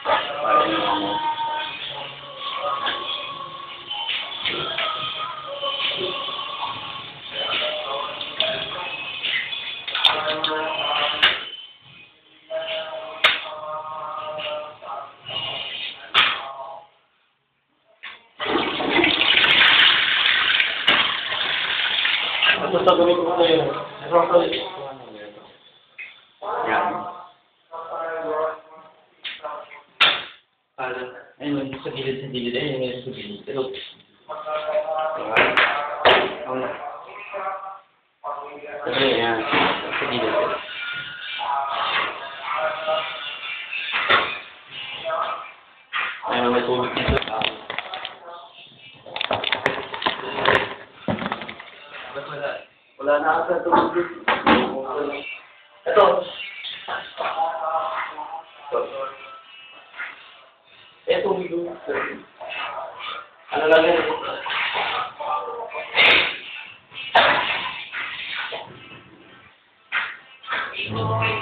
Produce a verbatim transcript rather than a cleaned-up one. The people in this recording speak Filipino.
Parang ano. Ito sa gawin ko na yun. Ito sa Yan. Para, ayun, sa gilid sa gilid, ayun, yung sa gilid. Pero, Ano? Sabi yan. Sa gilid. ayun, may tubig dito. Wala. Wala na ako sa tubig. Ito. Ito, ito. Ano lang yun? Thank you.